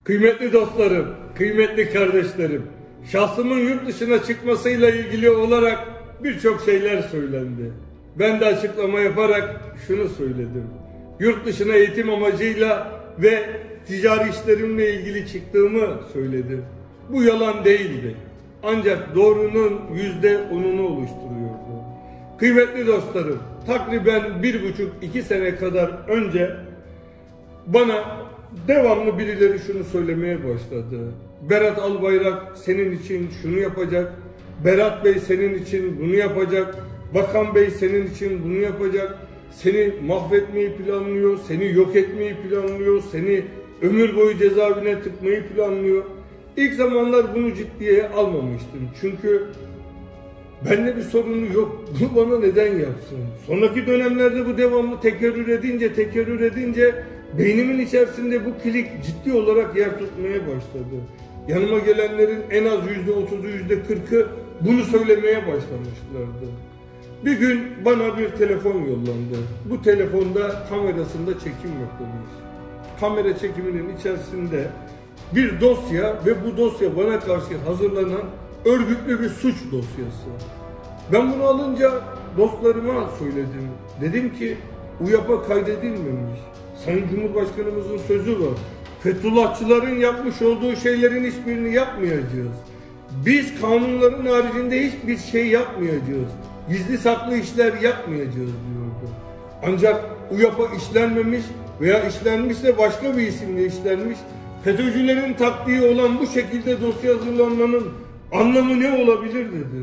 Kıymetli dostlarım, kıymetli kardeşlerim, şahsımın yurt dışına çıkmasıyla ilgili olarak birçok şeyler söylendi. Ben de açıklama yaparak şunu söyledim. Yurt dışına eğitim amacıyla ve ticari işlerimle ilgili çıktığımı söyledim. Bu yalan değildi. Ancak doğrunun %10'unu oluşturuyordu. Kıymetli dostlarım, takriben 1,5-2 sene kadar önce bana devamlı birileri şunu söylemeye başladı. Berat Albayrak senin için şunu yapacak, Berat Bey senin için bunu yapacak, Bakan Bey senin için bunu yapacak, seni mahvetmeyi planlıyor, seni yok etmeyi planlıyor, seni ömür boyu cezaevine tıkmayı planlıyor. İlk zamanlar bunu ciddiye almamıştım. Çünkü bende bir sorunu yok. Bunu bana neden yapsın? Sonraki dönemlerde bu devamlı tekerrür edince beynimin içerisinde bu kilik ciddi olarak yer tutmaya başladı. Yanıma gelenlerin en az %30'u, %40'ı bunu söylemeye başlamışlardı. Bir gün bana bir telefon yollandı. Bu telefonda kamerasında çekim yapılmış. Kamera çekiminin içerisinde bir dosya ve bu dosya bana karşı hazırlanan örgütlü bir suç dosyası. Ben bunu alınca dostlarıma söyledim. Dedim ki UYAP'a kaydedilmemiş. Sayın Cumhurbaşkanımızın sözü var. Fethullahçıların yapmış olduğu şeylerin hiçbirini yapmayacağız. Biz kanunların haricinde hiçbir şey yapmayacağız. Gizli saklı işler yapmayacağız diyordu. Ancak UYAP'a işlenmemiş veya işlenmişse başka bir isimle işlenmiş. FETÖ'cülerin taktiği olan bu şekilde dosya hazırlanmanın anlamı ne olabilir dedi.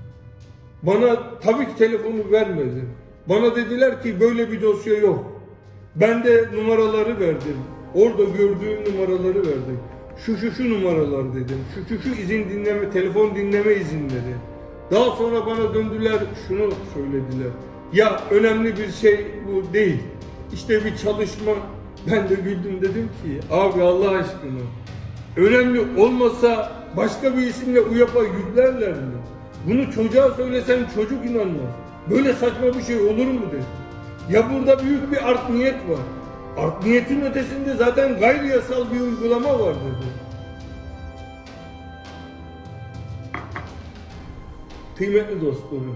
Bana tabii ki telefonu vermedi. Bana dediler ki böyle bir dosya yok. Ben de numaraları verdim. Orada gördüğüm numaraları verdim. Şu numaralar dedim. Şu izin dinleme, telefon dinleme izinleri. Daha sonra bana döndüler, şunu söylediler. Ya önemli bir şey bu değil. İşte bir çalışma. Ben de güldüm, dedim ki abi Allah aşkına önemli olmasa başka bir isimle UYAP'a yüklerler mi? Bunu çocuğa söylesem çocuk inanmaz. Böyle saçma bir şey olur mu dedi. Ya burada büyük bir art niyet var. Art niyetin ötesinde zaten gayri yasal bir uygulama var dedi. Kıymetli dostlarım,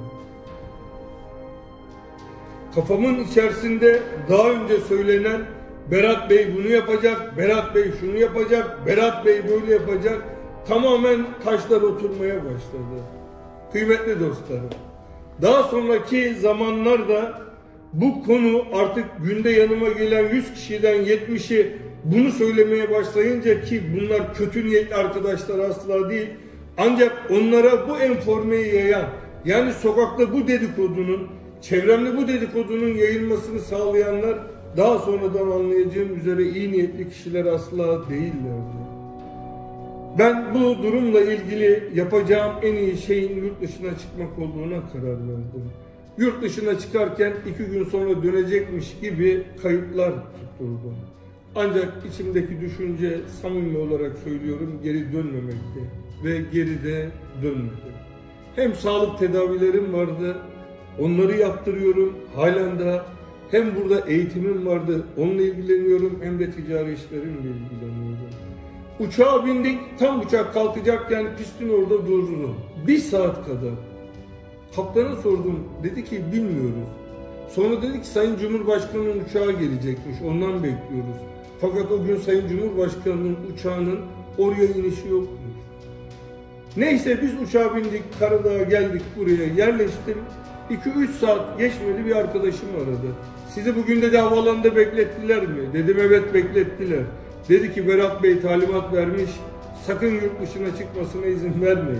kafamın içerisinde daha önce söylenen Berat Bey bunu yapacak, Berat Bey şunu yapacak, Berat Bey böyle yapacak, tamamen taşlar oturmaya başladı. Kıymetli dostlarım, daha sonraki zamanlarda bu konu artık günde yanıma gelen 100 kişiden 70'i bunu söylemeye başlayınca, ki bunlar kötü niyetli arkadaşlar asla değil, ancak onlara bu enformeyi yayan, yani sokakta bu dedikodunun, çevremde bu dedikodunun yayılmasını sağlayanlar daha sonradan anlayacağım üzere iyi niyetli kişiler asla değillerdi. Ben bu durumla ilgili yapacağım en iyi şeyin yurt dışına çıkmak olduğuna karar verdim. Yurt dışına çıkarken 2 gün sonra dönecekmiş gibi kayıtlar tutturdum. Ancak içimdeki düşünce, samimi olarak söylüyorum, geri dönmemekti ve geri de dönmedim. Hem sağlık tedavilerim vardı, onları yaptırıyorum halen daha. Hem burada eğitimim vardı, onunla ilgileniyorum, hem de ticari işlerimle ilgileniyorum. Uçağa bindik, tam uçak kalkacakken pistin orada durdu. 1 saat kadar. Kaptana sordum, dedi ki bilmiyoruz. Sonra dedi ki Sayın Cumhurbaşkanı'nın uçağı gelecekmiş, ondan bekliyoruz. Fakat o gün Sayın Cumhurbaşkanı'nın uçağının oraya inişi yokmuş. Neyse biz uçağa bindik, Karadağ'a geldik, buraya yerleştim. 2-3 saat geçmedi, bir arkadaşım aradı. Sizi bugün de havaalanında beklettiler mi? Dedim evet beklettiler. Dedi ki Berat Bey talimat vermiş, sakın yurt dışına çıkmasına izin vermeyin.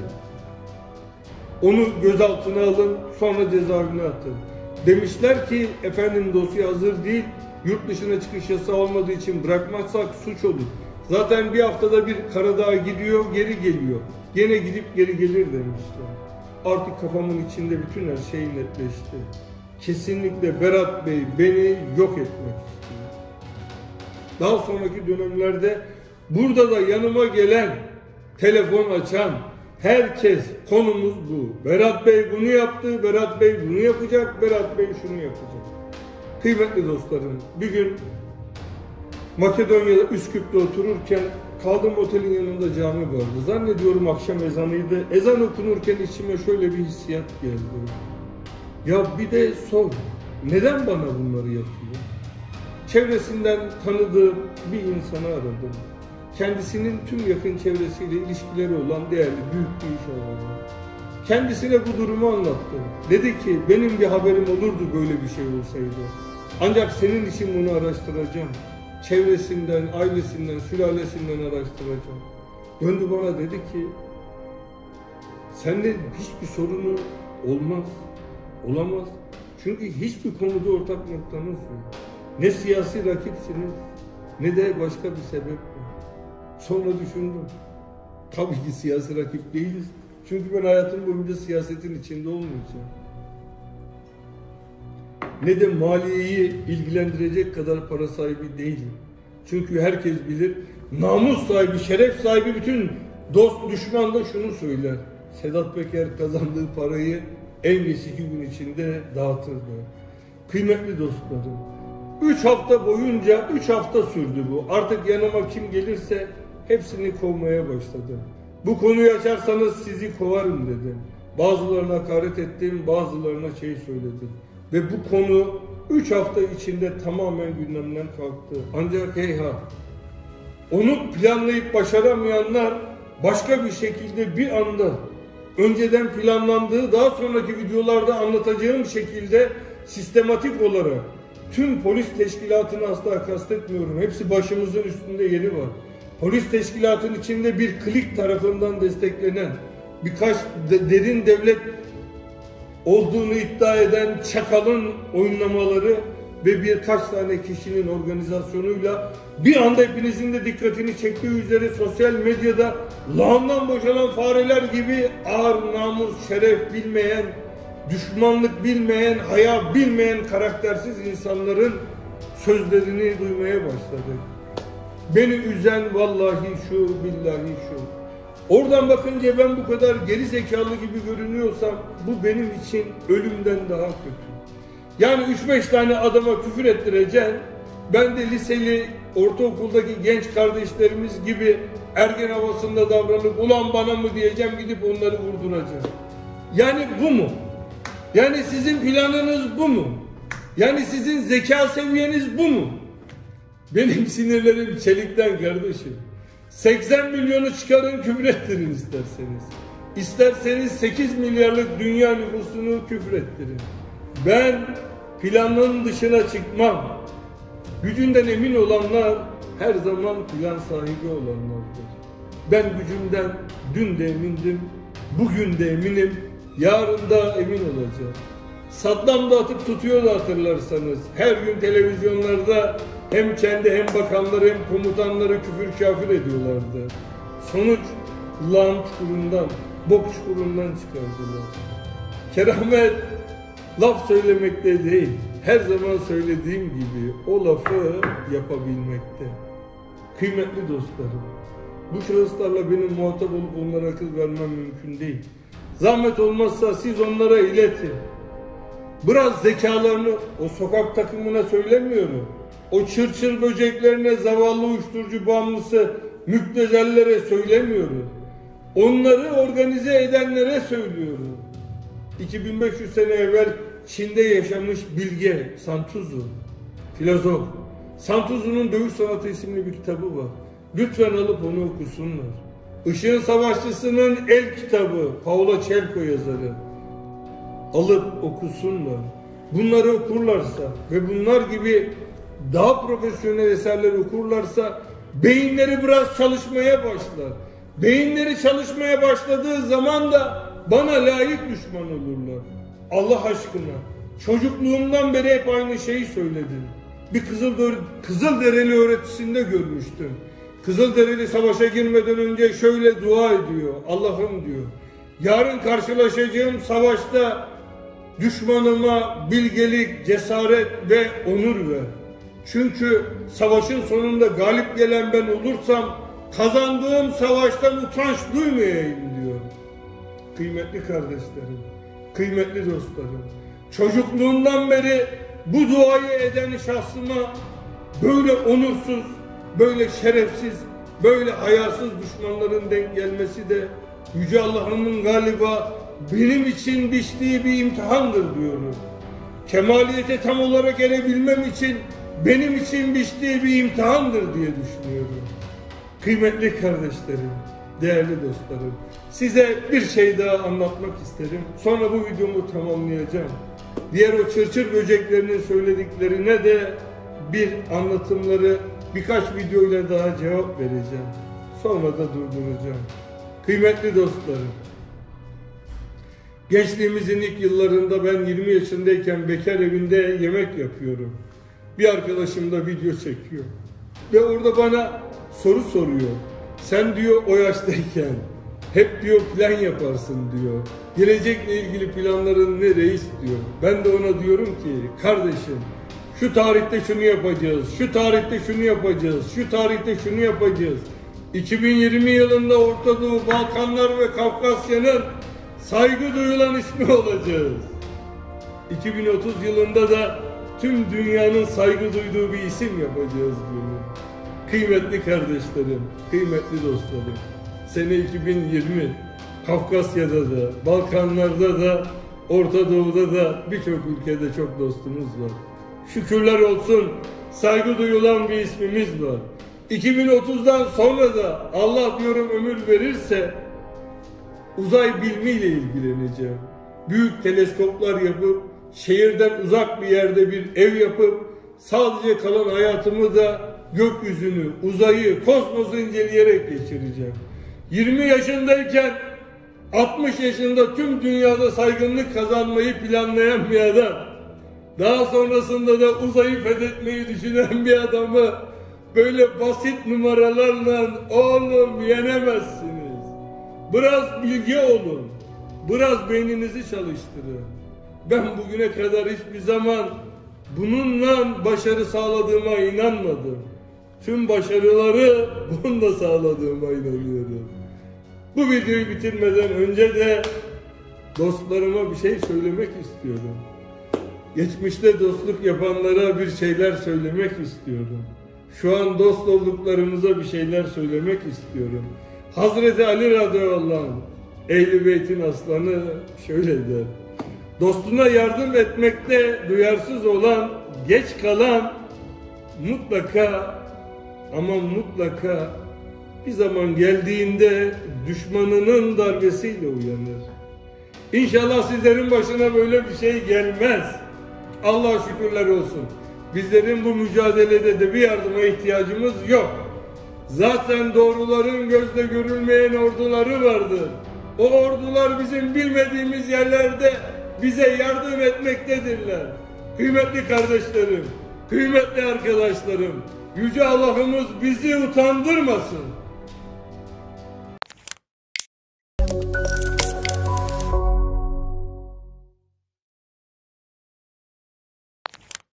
Onu gözaltına alın, sonra cezaevine atın. Demişler ki efendim dosya hazır değil, yurt dışına çıkış yasağı olmadığı için bırakmazsak suç olur. Zaten bir haftada bir Karadağ'a gidiyor, geri geliyor. Gene gidip geri gelir demişler. Artık kafamın içinde bütün her şey netleşti. Kesinlikle Berat Bey beni yok etmek istiyor. Daha sonraki dönemlerde burada da yanıma gelen, telefon açan herkes konumuz bu. Berat Bey bunu yaptı, Berat Bey bunu yapacak, Berat Bey şunu yapacak. Kıymetli dostlarım, bir gün Makedonya'da Üsküp'te otururken kaldığım otelin yanında cami vardı. Zannediyorum akşam ezanıydı. Ezan okunurken içime şöyle bir hissiyat geldi. Ya bir de sor, neden bana bunları yapıyor? Çevresinden tanıdığım bir insanı aradım. Kendisinin tüm yakın çevresiyle ilişkileri olan değerli, büyük bir iş adamı. Kendisine bu durumu anlattım. Dedi ki, benim bir haberim olurdu böyle bir şey olsaydı. Ancak senin için bunu araştıracağım. Çevresinden, ailesinden, sülalesinden araştıracağım. Döndü bana dedi ki, sende hiçbir sorunu olmaz, olamaz. Çünkü hiçbir konuda ortak noktanız yok. Ne siyasi rakipsiniz, ne de başka bir sebep var. Sonra düşündüm. Tabii ki siyasi rakip değiliz. Çünkü ben hayatım boyunca siyasetin içinde olmayacağım. Ne de maliyeyi ilgilendirecek kadar para sahibi değilim. Çünkü herkes bilir, namus sahibi, şeref sahibi bütün dost, düşman da şunu söyler. Sedat Peker kazandığı parayı en geç 2 gün içinde dağıtırdı. Kıymetli dostlarım, 3 hafta boyunca, 3 hafta sürdü bu. Artık yanıma kim gelirse hepsini kovmaya başladım. Bu konuyu açarsanız sizi kovarım dedim. Bazılarına hakaret ettim, bazılarına söyledim. Ve bu konu 3 hafta içinde tamamen gündemden kalktı. Ancak heyhat, onu planlayıp başaramayanlar başka bir şekilde bir anda, önceden planlandığı, daha sonraki videolarda anlatacağım şekilde sistematik olarak tüm polis teşkilatını asla kastetmiyorum. Hepsi başımızın üstünde yeri var. Polis teşkilatının içinde bir klik tarafından desteklenen, birkaç derin devlet olduğunu iddia eden çakalın oyunlamaları ve birkaç tane kişinin organizasyonuyla bir anda hepinizin de dikkatini çektiği üzere sosyal medyada lağımdan boşalan fareler gibi ağır, namus, şeref bilmeyen, düşmanlık bilmeyen, haya bilmeyen karaktersiz insanların sözlerini duymaya başladık. Beni üzen vallahi şu, billahi şu. Oradan bakınca ben bu kadar geri zekalı gibi görünüyorsam bu benim için ölümden daha kötü. Yani 3-5 tane adama küfür ettireceğim. Ben de liseli, ortaokuldaki genç kardeşlerimiz gibi ergen havasında davranıp ulan bana mı diyeceğim, gidip onları vurduracağım. Yani bu mu? Yani sizin planınız bu mu? Yani sizin zeka seviyeniz bu mu? Benim sinirlerim çelikten kardeşim. 80 milyonu çıkarın, küfür ettirin isterseniz. İsterseniz 8 milyarlık dünya nüfusunu küfür ettirin. Ben planın dışına çıkmam. Gücünden emin olanlar her zaman plan sahibi olanlardır. Ben gücümden dün de emindim, bugün de eminim, yarın da emin olacağım. Saddam da atıp tutuyordu hatırlarsanız. Her gün televizyonlarda hem kendi hem bakanları hem komutanları küfür kafir ediyorlardı. Sonuç lağım çukurundan, bok çukurundan çıkardılar. Keramet laf söylemekte değil, her zaman söylediğim gibi o lafı yapabilmekte. Kıymetli dostlarım, bu şahıslarla benim muhatap olup onlara akıl vermem mümkün değil. Zahmet olmazsa siz onlara iletin. Biraz zekalarını o sokak takımına söylemiyorum. O çırçır böceklerine, zavallı uyuşturucu bağımlısı müptezellere söylemiyorum. Onları organize edenlere söylüyorum. 2500 sene evvel Çin'de yaşamış bilge Santuzu, filozof. Santuzu'nun Dövüş Sanatı isimli bir kitabı var. Lütfen alıp onu okusunlar. Işığın Savaşçısı'nın el kitabı, Paulo Coelho yazarı. Alıp okusunlar. Bunları okurlarsa ve bunlar gibi daha profesyonel eserler okurlarsa beyinleri biraz çalışmaya başlar. Beyinleri çalışmaya başladığı zaman da bana layık düşman olurlar. Allah aşkına, çocukluğumdan beri hep aynı şeyi söyledim. Bir Kızılderili öğretisinde görmüştüm. Kızılderili savaşa girmeden önce şöyle dua ediyor. Allah'ım diyor, yarın karşılaşacağım savaşta düşmanıma bilgelik, cesaret ve onur ver. Çünkü savaşın sonunda galip gelen ben olursam kazandığım savaştan utanç duymayayım diyor. Kıymetli kardeşlerim, kıymetli dostlarım, çocukluğumdan beri bu duayı eden şahsıma böyle onursuz, böyle şerefsiz, Böyle hayasız düşmanların denk gelmesi de Yüce Allah'ımın galiba benim için biçtiği bir imtihandır diyorum. Kemaliyete tam olarak erebilmem için benim için biçtiği bir imtihandır diye düşünüyorum. Kıymetli kardeşlerim, değerli dostlarım, size bir şey daha anlatmak isterim. Sonra bu videomu tamamlayacağım. Diğer o çırçır böceklerinin söylediklerine de bir anlatımları birkaç videoyla daha cevap vereceğim. Sonra da durduracağım. Kıymetli dostlarım, gençliğimizin ilk yıllarında ben 20 yaşındayken bekar evinde yemek yapıyorum. Bir arkadaşım da video çekiyor. Ve orada bana soru soruyor. Sen diyor o yaştayken hep diyor plan yaparsın diyor. Gelecekle ilgili planların ne reis diyor. Ben de ona diyorum ki kardeşim şu tarihte şunu yapacağız, şu tarihte şunu yapacağız, şu tarihte şunu yapacağız. 2020 yılında Orta Doğu, Balkanlar ve Kafkasya'nın saygı duyulan ismi olacağız. 2030 yılında da tüm dünyanın saygı duyduğu bir isim yapacağız diyor. Kıymetli kardeşlerim, kıymetli dostlarım, sene 2020 Kafkasya'da da, Balkanlar'da da, Orta Doğu'da da birçok ülkede çok dostumuz var. Şükürler olsun saygı duyulan bir ismimiz var. 2030'dan sonra da Allah diyorum ömür verirse uzay bilimiyle ilgileneceğim. Büyük teleskoplar yapıp şehirden uzak bir yerde bir ev yapıp sadece kalan hayatımı da gökyüzünü, uzayı, kosmosu inceleyerek geçireceğim. 20 yaşındayken 60 yaşında tüm dünyada saygınlık kazanmayı planlayan bir adam, daha sonrasında da uzayı fethetmeyi düşünen bir adamı böyle basit numaralarla oğlum yenemezsiniz. Biraz bilgi olun, biraz beyninizi çalıştırın. Ben bugüne kadar hiçbir zaman bununla başarı sağladığıma inanmadım. Tüm başarıları bununla sağladığıma inanıyorum. Bu videoyu bitirmeden önce de dostlarıma bir şey söylemek istiyorum. Geçmişte dostluk yapanlara bir şeyler söylemek istiyorum. Şu an dost olduklarımıza bir şeyler söylemek istiyorum. Hazreti Ali radıyallahu anh, Ehl-i Beyt'in aslanı şöyle der. Dostuna yardım etmekte duyarsız olan, geç kalan mutlaka ama mutlaka bir zaman geldiğinde düşmanının darbesiyle uyanır. İnşallah sizlerin başına böyle bir şey gelmez. Allah'a şükürler olsun. Bizlerin bu mücadelede de bir yardıma ihtiyacımız yok. Zaten doğruların gözle görülmeyen orduları vardır. O ordular bizim bilmediğimiz yerlerde bize yardım etmektedirler. Kıymetli kardeşlerim, kıymetli arkadaşlarım, Yüce Allah'ımız bizi utandırmasın.